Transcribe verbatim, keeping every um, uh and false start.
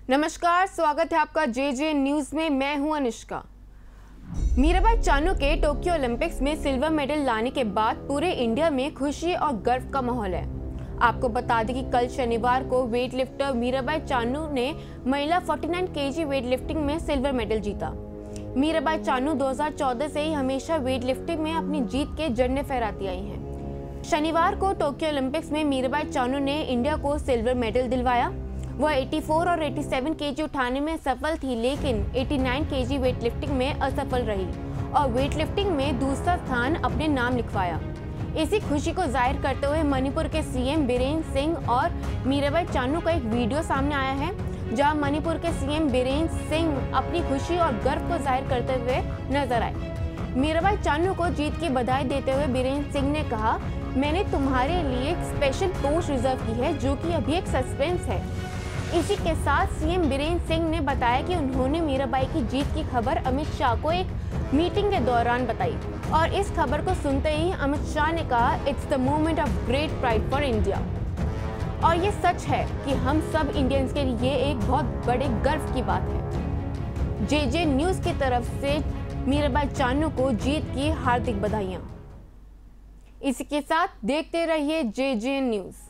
नमस्कार, स्वागत है आपका जे जे न्यूज में। मैं हूं अनिष्का। मीराबाई चानू के टोक्यो ओलंपिक्स में सिल्वर मेडल लाने के बाद पूरे इंडिया में खुशी और गर्व का माहौल है। आपको बता दें कि कल शनिवार को वेट लिफ्टर मीराबाई चानू ने महिला उनचास केजी वेट लिफ्टिंग में सिल्वर मेडल जीता। मीराबाई चानू दो हज़ार चौदह से ही हमेशा वेट लिफ्टिंग में अपनी जीत के झंडे फहराती आई हैं। शनिवार को टोक्यो ओलंपिक्स में मीराबाई चानू ने इंडिया को सिल्वर मेडल दिलवाया। वह चौरासी और सत्तासी केजी उठाने में सफल थी, लेकिन नवासी केजी वेट लिफ्टिंग में असफल रही और वेट लिफ्टिंग में दूसरा स्थान अपने नाम लिखवाया। इसी खुशी को जाहिर करते हुए मणिपुर के सीएम बीरेन्द्र सिंह और मीराबाई चानू का एक वीडियो सामने आया है, जहां मणिपुर के सीएम बीरेन्द्र सिंह अपनी खुशी और गर्व को जाहिर करते हुए नजर आए। मीराबाई चानू को जीत की बधाई देते हुए बीरेन्द्र सिंह ने कहा, मैंने तुम्हारे लिए एक स्पेशल पोस्ट रिजर्व की है जो कि अभी एक सस्पेंस है। इसी के साथ सीएम बीरेन्द्र सिंह ने बताया कि उन्होंने मीराबाई की जीत की खबर अमित शाह को एक मीटिंग के दौरान बताई और इस खबर को सुनते ही अमित शाह ने कहा, it's the moment of great pride for India. और ये सच है कि हम सब इंडियंस के लिए एक बहुत बड़े गर्व की बात है। जे जे न्यूज की तरफ से मीराबाई चानू को जीत की हार्दिक बधाइयां। इसी के साथ देखते रहिए जे जे न्यूज।